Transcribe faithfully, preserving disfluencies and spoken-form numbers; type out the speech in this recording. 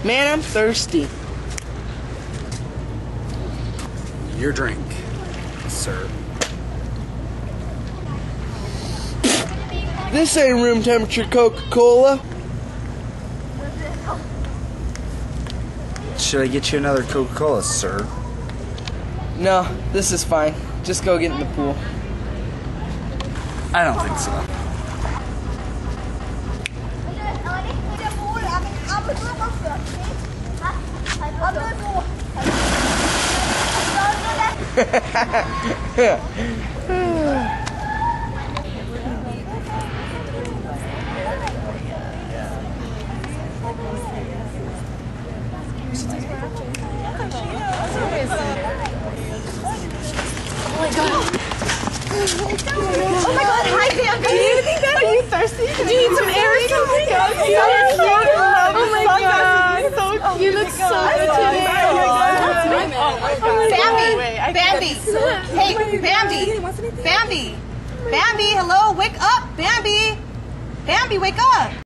Man, I'm thirsty. Your drink, sir. This ain't room temperature Coca-Cola. Should I get you another Coca-Cola, sir? No, this is fine. Just go get in the pool. I don't think so. Oh my god. Oh my god, hi Bambi. Do you think that? Are you thirsty? Do you need some air or something? Oh my god. So cute. You look so good today. Bambi, Bambi, hey, Bambi, Bambi, Bambi, hello, wake up, Bambi, Bambi, wake up.